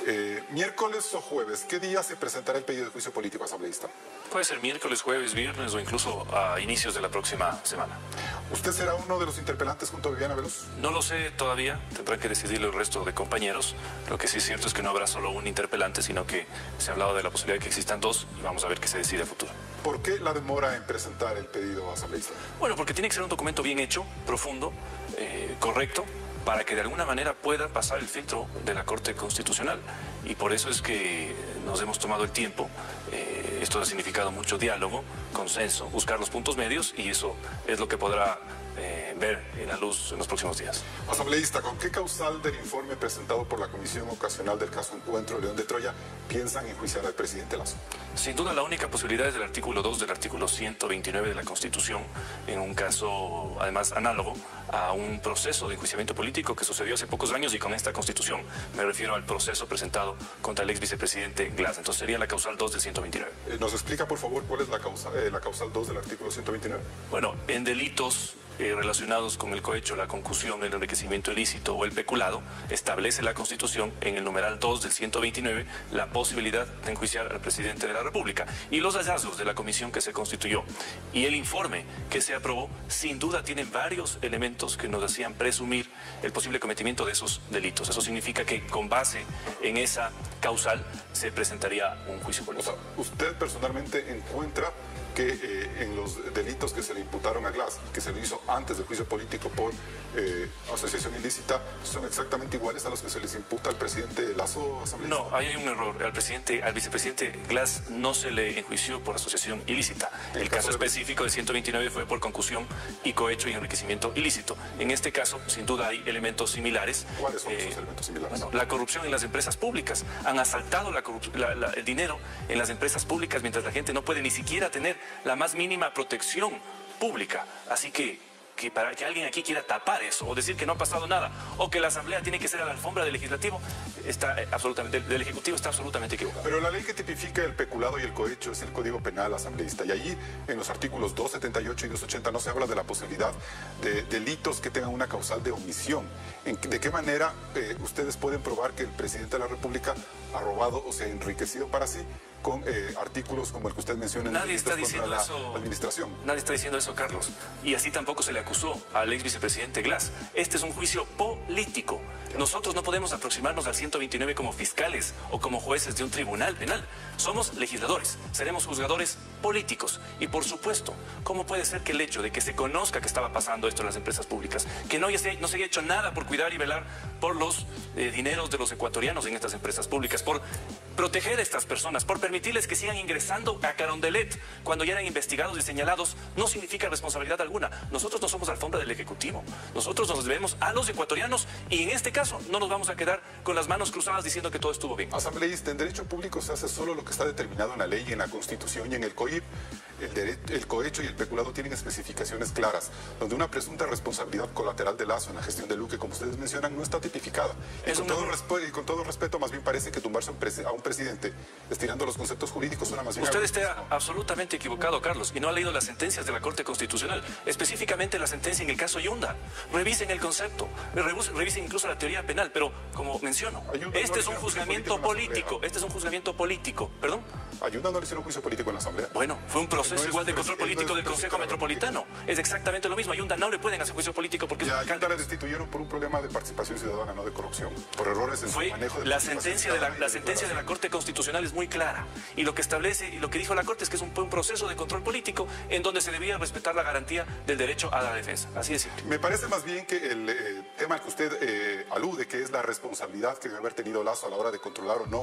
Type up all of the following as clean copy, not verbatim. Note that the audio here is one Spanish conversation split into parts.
Miércoles o jueves, ¿qué día se presentará el pedido de juicio político asambleísta? Puede ser miércoles, jueves, viernes o incluso a inicios de la próxima semana. ¿Usted será uno de los interpelantes junto a Viviana Veloz? No lo sé todavía, tendrán que decidirlo el resto de compañeros. Lo que sí es cierto es que no habrá solo un interpelante, sino que se ha hablado de la posibilidad de que existan dos y vamos a ver qué se decide a futuro. ¿Por qué la demora en presentar el pedido asambleísta? Bueno, porque tiene que ser un documento bien hecho, profundo, correcto, para que de alguna manera pueda pasar el filtro de la Corte Constitucional. Y por eso es que nos hemos tomado el tiempo. Esto ha significado mucho diálogo, consenso, buscar los puntos medios y eso es lo que podrá ver en la luz en los próximos días. Asambleísta, ¿con qué causal del informe presentado por la Comisión Ocasional del caso Encuentro León de Troya piensan enjuiciar al presidente Lasso? Sin duda la única posibilidad es del artículo 2 del artículo 129 de la Constitución, en un caso además análogo a un proceso de enjuiciamiento político que sucedió hace pocos años y con esta Constitución. Me refiero al proceso presentado contra el ex vicepresidente Glass. Entonces sería la causal 2 del 129. ¿Nos explica, por favor, cuál es la causal 2 del artículo 129? Bueno, en delitos relacionados con el cohecho, la concusión, el enriquecimiento ilícito o el peculado, establece la Constitución en el numeral 2 del 129 la posibilidad de enjuiciar al presidente de la República. Y los hallazgos de la comisión que se constituyó y el informe que se aprobó, sin duda tienen varios elementos que nos hacían presumir el posible cometimiento de esos delitos. Eso significa que con base en esa causal se presentaría un juicio político. O sea, ¿usted personalmente encuentra que en los delitos que se le imputaron a Glass y que se le hizo antes del juicio político por asociación ilícita son exactamente iguales a los que se les imputa al presidente Lasso, asambleísta? No, ahí hay un error. Al vicepresidente Glass no se le enjuició por asociación ilícita. El caso específico del 129 fue por concusión y cohecho y enriquecimiento ilícito. En este caso, sin duda, hay elementos similares. ¿Cuáles son esos elementos similares? Bueno, la corrupción en las empresas públicas. Han asaltado el dinero en las empresas públicas mientras la gente no puede ni siquiera tener la más mínima protección pública. Así que para que alguien aquí quiera tapar eso o decir que no ha pasado nada o que la Asamblea tiene que ser a la alfombra del Ejecutivo del Ejecutivo está absolutamente equivocado. Pero la ley que tipifica el peculado y el cohecho es el Código Penal asambleísta y allí en los artículos 278 y 280 no se habla de la posibilidad de delitos que tengan una causal de omisión. ¿De qué manera ustedes pueden probar que el presidente de la República ha robado o se ha enriquecido para sí con artículos como el que usted menciona en Nadie está diciendo la eso, administración? Nadie está diciendo eso, Carlos. Y así tampoco se le acusó al ex vicepresidente Glass. Este es un juicio político. Nosotros no podemos aproximarnos al 129 como fiscales o como jueces de un tribunal penal. Somos legisladores, seremos juzgadores políticos. Y por supuesto, ¿cómo puede ser que el hecho de que se conozca que estaba pasando esto en las empresas públicas, que no se haya hecho nada por cuidar y velar por los dineros de los ecuatorianos en estas empresas públicas, por proteger a estas personas, por permitirles que sigan ingresando a Carondelet cuando ya eran investigados y señalados, no significa responsabilidad alguna? Nosotros no somos alfombra del Ejecutivo. Nosotros nos debemos a los ecuatorianos y en este caso no nos vamos a quedar con las manos cruzadas diciendo que todo estuvo bien. Asambleísta, en derecho público se hace solo lo que está determinado en la ley y en la Constitución y en el COIP. El cohecho y el peculado tienen especificaciones claras, donde una presunta responsabilidad colateral de Lasso en la gestión de Luque, como ustedes mencionan, no está tipificada. Y con todo respeto, más bien parece que tumbarse a un presidente estirando los conceptos jurídicos suena más bien... Usted está absolutamente equivocado, Carlos, y no ha leído las sentencias de la Corte Constitucional, específicamente la sentencia en el caso Yunda. Revisen el concepto, revisen incluso la teoría penal, pero como menciono, este es un juzgamiento político, ¿Perdón? Ayunda no le hicieron juicio político en la Asamblea. Bueno, fue un proceso igual de control político del Consejo Metropolitano. Es exactamente lo mismo. Ayunda no le pueden hacer juicio político porque es un alcalde. Ayunda le destituyeron por un problema de participación ciudadana, no de corrupción, por errores en su manejo de la sentencia de la Corte Constitucional es muy clara y lo que establece y lo que dijo la Corte es que es un proceso de control político en donde se debía respetar la garantía del derecho a la defensa. Así de simple. Me parece más bien que el tema al que usted alude, que es la responsabilidad que debe haber tenido Lasso a la hora de controlar o no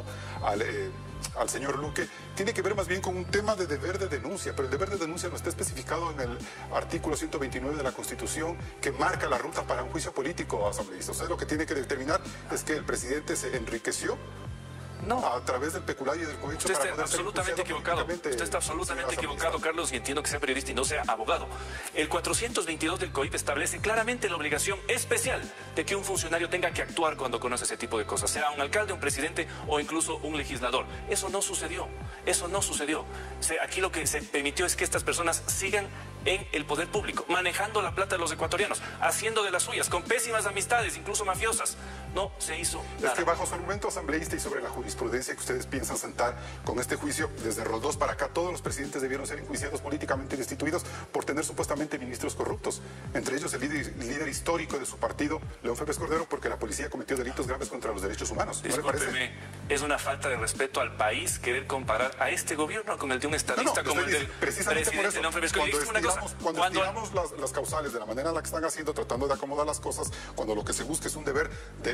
al señor Luque, tiene que ver más bien con un tema de deber de denuncia, pero el deber de denuncia no está especificado en el artículo 129 de la Constitución que marca la ruta para un juicio político, asambleísta. O sea, lo que tiene que determinar es que el presidente se enriqueció a través del peculado y del cohecho. Usted está absolutamente equivocado. Usted está absolutamente equivocado, Carlos, y entiendo que sea periodista y no sea abogado. El 422 del COIP establece claramente la obligación especial de que un funcionario tenga que actuar cuando conoce ese tipo de cosas, sea un alcalde, un presidente o incluso un legislador. Eso no sucedió. Eso no sucedió. Aquí lo que se permitió es que estas personas sigan en el poder público, manejando la plata de los ecuatorianos, haciendo de las suyas, con pésimas amistades, incluso mafiosas. No se hizo nada. Es que bajo su argumento asambleísta y sobre la jurisprudencia que ustedes piensan sentar con este juicio, desde Roldós para acá, todos los presidentes debieron ser enjuiciados políticamente destituidos por tener supuestamente ministros corruptos. Entre ellos el líder histórico de su partido, León Febres Cordero, porque la policía cometió delitos graves contra los derechos humanos. ¿No le parece? Es una falta de respeto al país querer comparar a este gobierno con el de un estadista como el del precisamente presidente León Febres Cordero. Cuando estiramos las causales de la manera en la que están haciendo, tratando de acomodar las cosas, cuando lo que se busca es un deber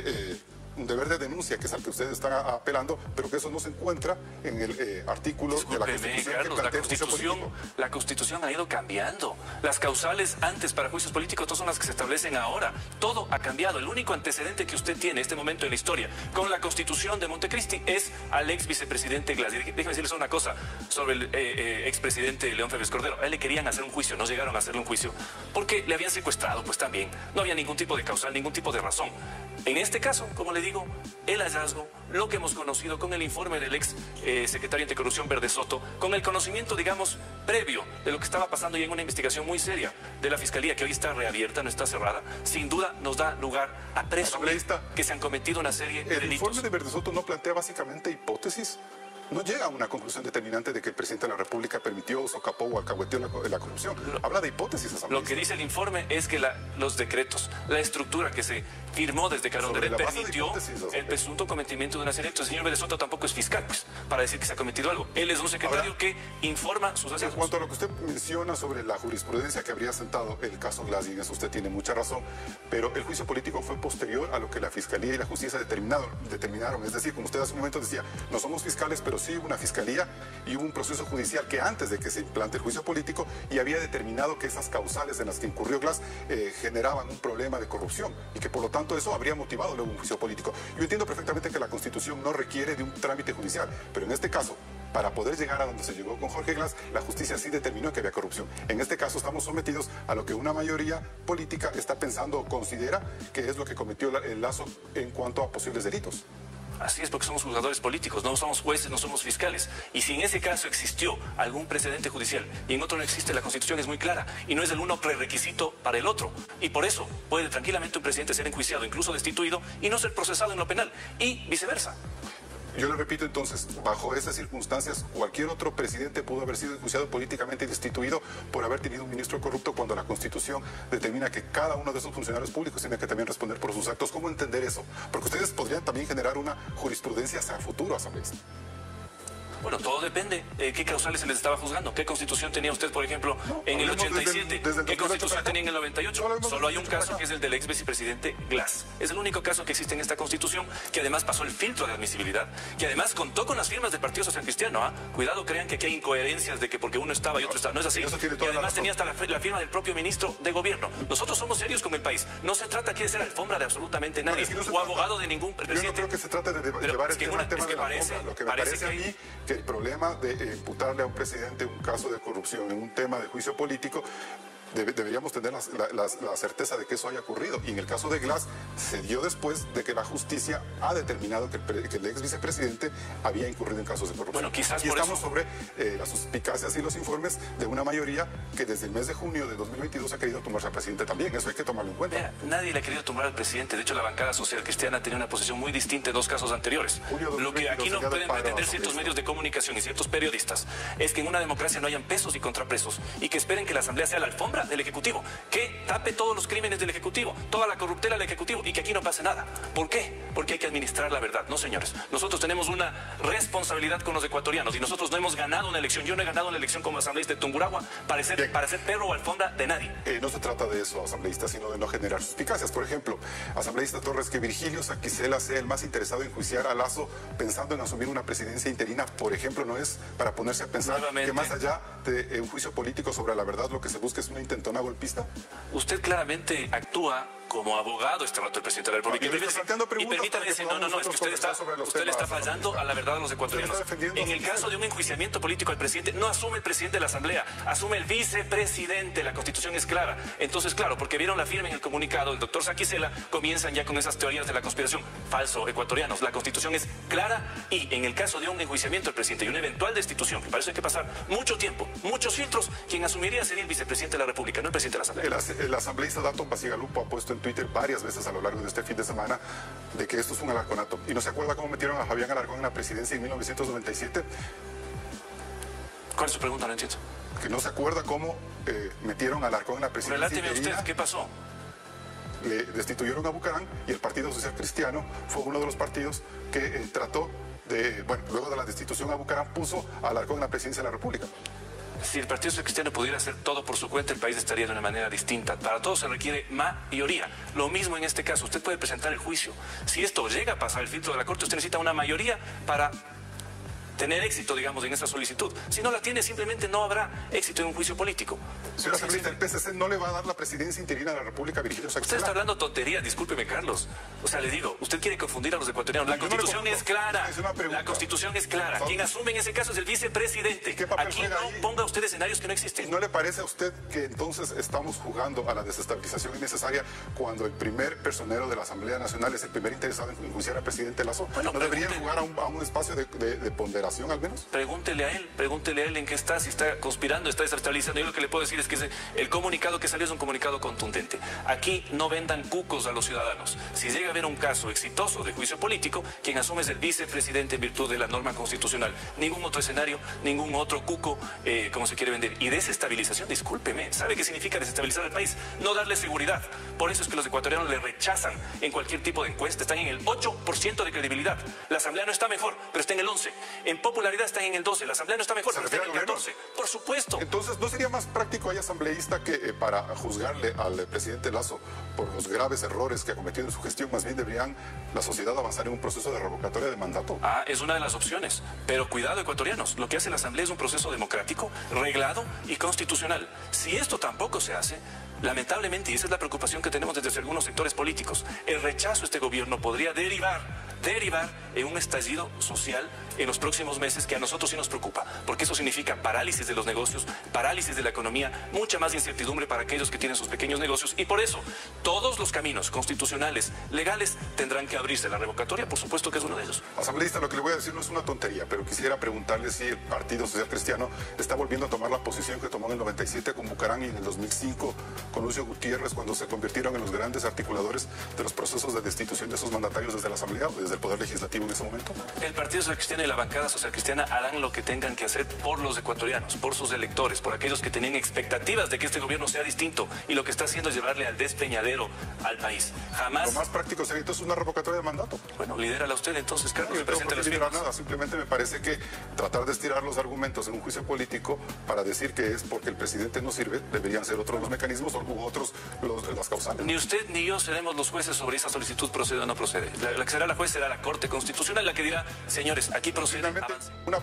de denuncia, que es al que ustedes están apelando, pero que eso no se encuentra en el artículo de la Constitución. Carlos, que plantea la Constitución ha ido cambiando. Las causales antes para juicios políticos no son las que se establecen ahora. Todo ha cambiado. El único antecedente que usted tiene en este momento en la historia con la Constitución de Montecristi es al ex vicepresidente Glass. Déjeme decirles una cosa sobre el expresidente León Febres Cordero. A él le querían hacer un juicio, no llegaron a hacerle un juicio, porque le habían secuestrado, pues también. No había ningún tipo de causal, ningún tipo de razón. En este caso, como le digo, el hallazgo, lo que hemos conocido con el informe del ex secretario anticorrupción Verde Soto, con el conocimiento, digamos, previo de lo que estaba pasando y en una investigación muy seria de la Fiscalía, que hoy está reabierta, no está cerrada, sin duda nos da lugar a presumir que se han cometido una serie de delitos. El informe de Verde Soto no plantea básicamente hipótesis. No llega a una conclusión determinante de que el presidente de la República permitió, socapó o alcahueteó la corrupción. Habla de hipótesis. Lo que dice el informe es que los decretos, la estructura que se firmó desde Carondelet permitió el presunto cometimiento de una serie de actos. El señor Verde Soto tampoco es fiscal, pues, para decir que se ha cometido algo. Él es un secretario que informa sus hallazgos. En cuanto a lo que usted menciona sobre la jurisprudencia que habría sentado el caso Glass, y en eso usted tiene mucha razón, pero el juicio político fue posterior a lo que la Fiscalía y la Justicia determinaron. Es decir, como usted hace un momento decía, no somos fiscales, pero sí hubo una fiscalía y hubo un proceso judicial que antes de que se implante el juicio político y había determinado que esas causales en las que incurrió Glass generaban un problema de corrupción y que por lo tanto eso habría motivado luego un juicio político. Yo entiendo perfectamente que la Constitución no requiere de un trámite judicial, pero en este caso, para poder llegar a donde se llegó con Jorge Glass, la justicia sí determinó que había corrupción. En este caso estamos sometidos a lo que una mayoría política está pensando o considera que es lo que cometió el Lazo en cuanto a posibles delitos. Así es, porque somos juzgadores políticos, no somos jueces, no somos fiscales. Y si en ese caso existió algún precedente judicial y en otro no existe, la Constitución es muy clara y no es el uno prerequisito para el otro. Y por eso puede tranquilamente un presidente ser enjuiciado, incluso destituido, y no ser procesado en lo penal, y viceversa. Yo le repito entonces, bajo esas circunstancias, cualquier otro presidente pudo haber sido enjuiciado políticamente y destituido por haber tenido un ministro corrupto cuando la Constitución determina que cada uno de esos funcionarios públicos tiene que también responder por sus actos. ¿Cómo entender eso? Porque ustedes podrían también generar una jurisprudencia hacia el futuro, asambleísta. Bueno, todo depende de qué causales se les estaba juzgando. ¿Qué constitución tenía usted, por ejemplo, en el 87? ¿Qué constitución tenía en el 98? Solo hay un caso que es el del ex vicepresidente Glass. Es el único caso que existe en esta constitución, que además pasó el filtro de admisibilidad, que además contó con las firmas del Partido Social Cristiano. Cuidado, crean que aquí hay incoherencias de que porque uno estaba y otro estaba. No es así. Y además tenía hasta la firma del propio ministro de gobierno. Nosotros somos serios con el país. No se trata aquí de ser alfombra de absolutamente nadie o abogado de ningún presidente. Yo no creo que se trate de llevar el tema de la alfombra. Lo que me parece a mí que el problema de imputarle a un presidente un caso de corrupción en un tema de juicio político, deberíamos tener la certeza de que eso haya ocurrido. Y en el caso de Glass se dio después de que la justicia ha determinado que el ex vicepresidente había incurrido en casos de corrupción. Bueno, quizás y estamos sobre las suspicacias y los informes de una mayoría que desde el mes de junio de 2022 ha querido tomarse al presidente también. Eso hay que tomarlo en cuenta. Mira, nadie le ha querido tomar al presidente. De hecho, la bancada social cristiana tenía una posición muy distinta en dos casos anteriores. Lo que aquí no pueden pretender ciertos medios de comunicación y ciertos periodistas es que en una democracia no hayan pesos y contrapesos y que esperen que la Asamblea sea la alfombra del Ejecutivo, que tape todos los crímenes del Ejecutivo, toda la corruptela del Ejecutivo y que aquí no pase nada. ¿Por qué? Porque hay que administrar la verdad. No, señores, nosotros tenemos una responsabilidad con los ecuatorianos y nosotros no hemos ganado una elección. Yo no he ganado una elección como asambleísta de Tungurahua para ser perro o alfombra de nadie. No se trata de eso, asambleísta, sino de no generar suspicacias. Por ejemplo, asambleísta Torres, que Virgilio Saquicela sea el más interesado en enjuiciar a Lazo pensando en asumir una presidencia interina, por ejemplo, no es para ponerse a pensar que más allá de un juicio político sobre la verdad, lo que se busca es una intentona golpista. Usted claramente actúa como abogado este rato el presidente de la República. Y permítame decir, no, es que usted le está fallando a la verdad de los ecuatorianos. En el caso de un enjuiciamiento político al presidente, no asume el presidente de la Asamblea, asume el vicepresidente. La Constitución es clara. Entonces, claro, porque vieron la firma en el comunicado, el doctor Saquicela, comienzan ya con esas teorías de la conspiración. Falso, ecuatorianos. La Constitución es clara y en el caso de un enjuiciamiento al presidente y una eventual destitución, que para eso hay que pasar mucho tiempo, muchos filtros, quien asumiría sería el vicepresidente de la República, no el presidente de la Asamblea. El asambleísta Dato Pasigalupo ha puesto en Twitter varias veces a lo largo de este fin de semana de que esto es un alarconato. ¿Y no se acuerda cómo metieron a Fabián Alarcón en la presidencia en 1997? ¿Cuál es su pregunta? No entiendo. Que no se acuerda cómo metieron a Alarcón en la presidencia. Reláteme usted, ¿qué pasó? Le destituyeron a Bucarán y el Partido Social Cristiano fue uno de los partidos que trató de, bueno, luego de la destitución a Bucarán, puso a Alarcón en la presidencia de la República. Si el Partido Social Cristiano pudiera hacer todo por su cuenta, el país estaría de una manera distinta. Para todo se requiere mayoría. Lo mismo en este caso. Usted puede presentar el juicio. Si esto llega a pasar el filtro de la Corte, usted necesita una mayoría para tener éxito, digamos, en esa solicitud. Si no la tiene, simplemente no habrá éxito en un juicio político. Señor asambleísta, el PSC no le va a dar la presidencia interina de la República a Virgilio Saquicela. Usted está hablando tonterías, discúlpeme, Carlos. O sea, le digo, usted quiere confundir a los ecuatorianos. La Constitución es clara. La Constitución es clara. Quien asume en ese caso es el vicepresidente. Aquí no ponga usted escenarios que no existen. ¿No le parece a usted que entonces estamos jugando a la desestabilización innecesaria cuando el primer personero de la Asamblea Nacional es el primer interesado en enjuiciar al presidente Lasso? Bueno, ¿no deberían jugar a un espacio de ponderación al menos? Pregúntele a él en qué está, si está conspirando, está desestabilizando. Yo lo que le puedo decir es que el comunicado que salió es un comunicado contundente. Aquí no vendan cucos a los ciudadanos. Si llega a haber un caso exitoso de juicio político, quien asume es el vicepresidente en virtud de la norma constitucional. Ningún otro escenario, ningún otro cuco, como se quiere vender. Y desestabilización, discúlpeme, ¿sabe qué significa desestabilizar el país? No darle seguridad. Por eso es que los ecuatorianos le rechazan en cualquier tipo de encuesta. Están en el 8% de credibilidad. La Asamblea no está mejor, pero está en el 11%. En popularidad están en el 12%. La Asamblea no está mejor, pero está en el 14%. Por supuesto. Entonces, ¿no sería más práctico hay asambleísta que para juzgarle al presidente Lasso por los graves errores que ha cometido en su gestión, más bien deberían la sociedad avanzar en un proceso de revocatoria de mandato? Es una de las opciones. Pero cuidado, ecuatorianos. Lo que hace la Asamblea es un proceso democrático, reglado y constitucional. Si esto tampoco se hace, lamentablemente, y esa es la preocupación que tenemos desde algunos sectores políticos, el rechazo a este gobierno podría derivar en un estallido social en los próximos meses que a nosotros sí nos preocupa, porque eso significa parálisis de los negocios, parálisis de la economía, mucha más incertidumbre para aquellos que tienen sus pequeños negocios, y por eso todos los caminos constitucionales, legales, tendrán que abrirse. La revocatoria, por supuesto que es uno de ellos. Asambleísta, lo que le voy a decir no es una tontería, pero quisiera preguntarle si el Partido Social Cristiano está volviendo a tomar la posición que tomó en el 97 con Bucarán y en el 2005 con Lucio Gutiérrez, cuando se convirtieron en los grandes articuladores de los procesos de destitución de esos mandatarios desde la Asamblea o desde el Poder Legislativo en ese momento. El Partido Social Cristiano y la bancada social cristiana harán lo que tengan que hacer por los ecuatorianos, por sus electores, por aquellos que tenían expectativas de que este gobierno sea distinto, y lo que está haciendo es llevarle al despeñadero al país. Jamás. Lo más práctico sería entonces una revocatoria de mandato. Bueno, lidérala usted entonces, Carlos. No tengo por qué liderar nada, simplemente me parece que tratar de estirar los argumentos en un juicio político para decir que es porque el presidente no sirve, deberían ser otros los mecanismos u otros las causales. Ni usted ni yo seremos los jueces sobre esa solicitud procede o no procede. La que será la juez será la Corte Constitucional, la que dirá, señores, aquí procede, avance.